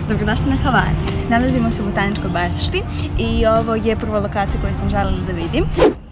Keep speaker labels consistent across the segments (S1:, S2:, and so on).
S1: Dobrodošli na Havaje. Nalazimo se u Botaničkoj bašti i ovo je prva lokacija koju sam želela da vidim.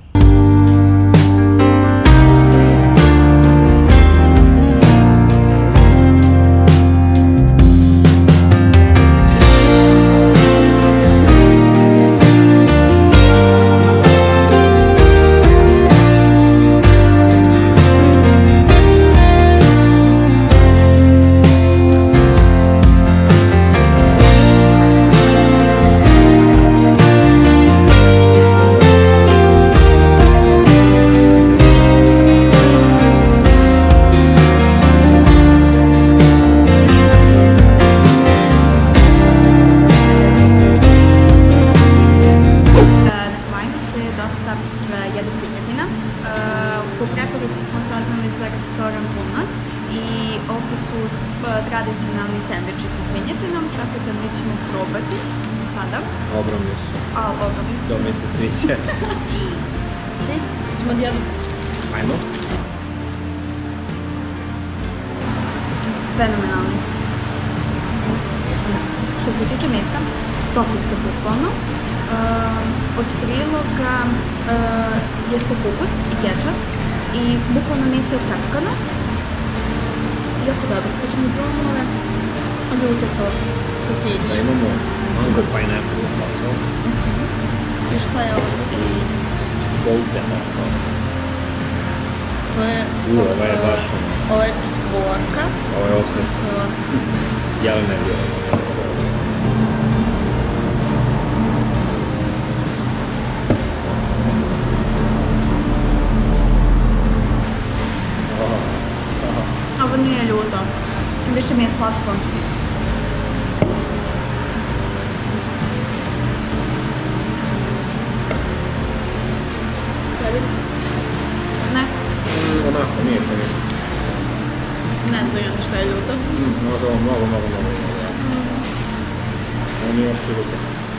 S1: Jede svinjetina. Po preporuci smo saznali za restoran Punos i ovo su tradicionalni sendviči sa svinjetinom, tako da mi ćemo probati sada.
S2: Ogromni su.
S1: Ogromni su.
S2: To mi se sviđa.
S1: Ćemo da jedu.
S2: Ajmo.
S1: Fenomenalni. Što se tiče mesa, topi se bukvalno. Od priloga jeste kupus i kečap i bukvalno meso je crkano. Jako dobro, pa ćemo probamo ove ljute sosiće.
S2: Da imamo mango pineapple hot sauce.
S1: I šta je ovo?
S2: Chipotle hot sauce.
S1: To je...
S2: Ovo je baš ono.
S1: Ovo je čvorka.
S2: Ovo je osmica.
S1: Ovo je osmica.
S2: Jelena je bila.
S1: Ovo nije ljuto, više mi je slatko. Tebi? Ne?
S2: Onako, nije to ništa.
S1: Ne znam ja šta je ljuto.
S2: Može ovo mnogo. Ovo nije još ljuto.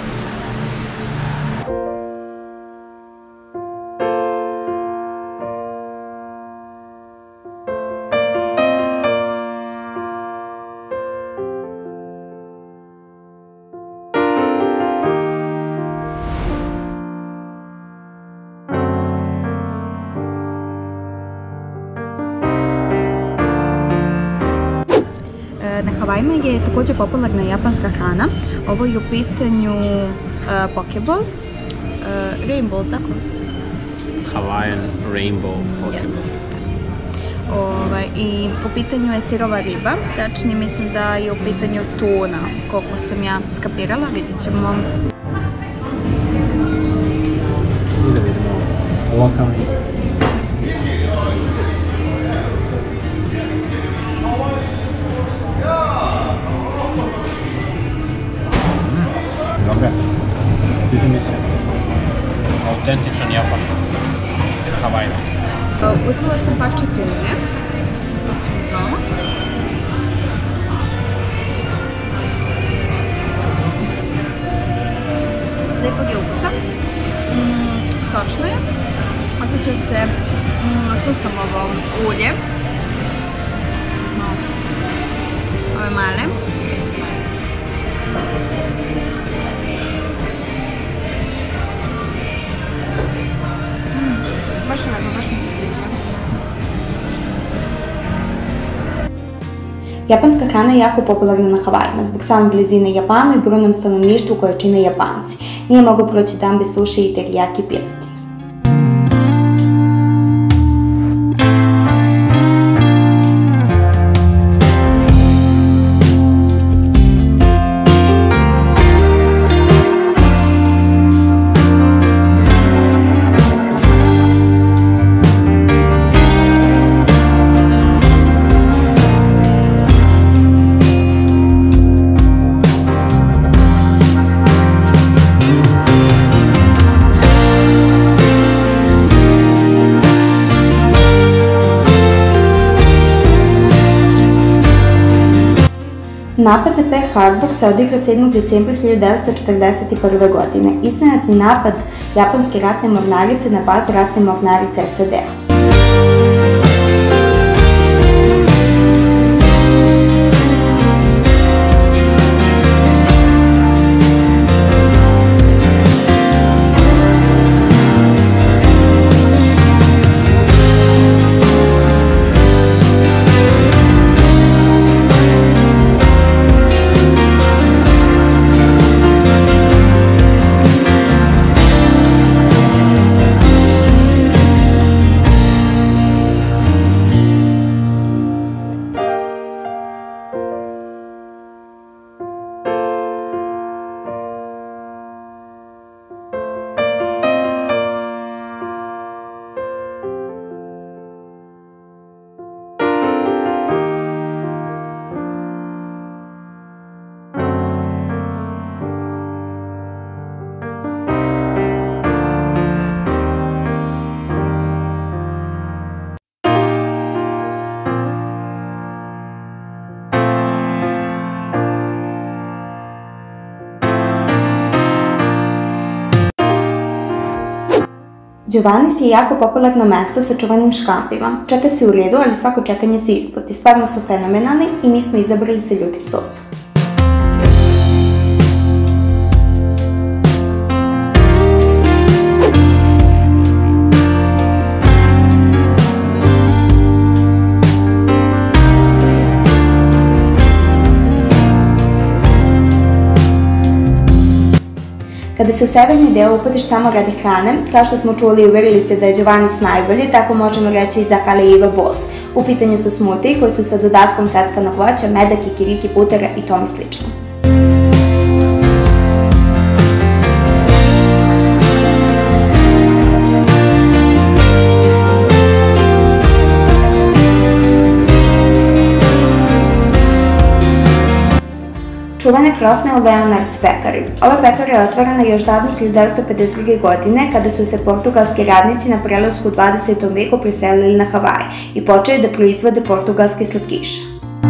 S1: Na Havajima je također popularna japanska hrana. Ovo je u pitanju pokeball, rainbow, tako?
S2: Hawaiian rainbow pokeball.
S1: I u pitanju je sirova riba, tačnije mislim da je u pitanju tuna, koliko sam ja skapirala, vidit ćemo.
S2: I da vidimo lokalni. Dobre, sviđa mi se. Autentičan Japan. Hawaii.
S1: Uzela sam parče tune. Lepog je ukusa. Sočno je. Osjeća se susamovo ulje. Ove male. Baš lepo, baš mi se sviđa.
S3: Japanska hrana je jako popularna na Havajima zbog same blizine Japanu i brojnom stanovništvu koje čine Japanci. Nije mogao proći dan bez suši i teriyaki piletine. Napad na Pearl Harbor se odigrao 7. decembra 1941. godine, iznenadni napad japanske ratne mornarice na bazu ratne mornarice SAD-a. Giovanni's je jako popularno mesto sa čuvanim škampima. Čeka se u redu, ali svako čekanje se isplati. Stvarno su fenomenalni i mi smo izabrali sa ljutim sosom. Kada se u severni deo uputiš samo radi hrane, kao što smo čuli i uverili se da je Giovanni's najbolji, tako možemo reći i za Haleiwa Balls. U pitanju su smoothie koji su sa dodatkom seckanog voća, meda, kikiriki, putera i tome slično. Čuvene krofne u Leonard's Bakery. Ova pekara je otvorena još davnih 1952. godine kada su se portugalski radnici na prelasku u 20. veku preselili na Havaje i počeli da proizvode portugalske slatkiše.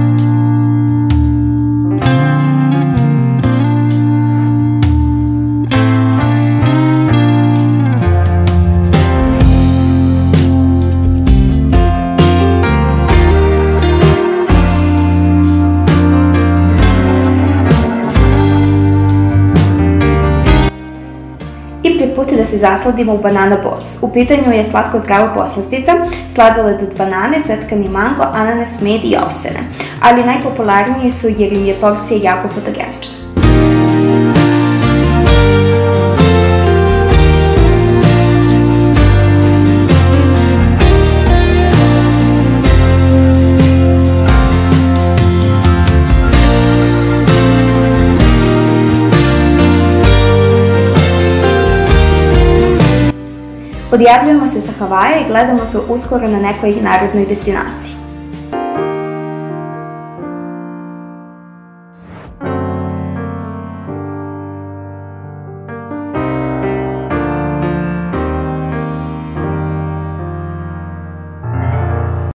S3: Put da se zasladimo u Banana Balls. U pitanju je slatko zdrava poslastica, sladoled od banane, seckani mango, ananas, med i ovsene. Ali najpopularniji su jer im je porcija jako fotogenična. Odjavljujemo se sa Havaja i gledamo se uskoro na nekoj narodnoj destinaciji.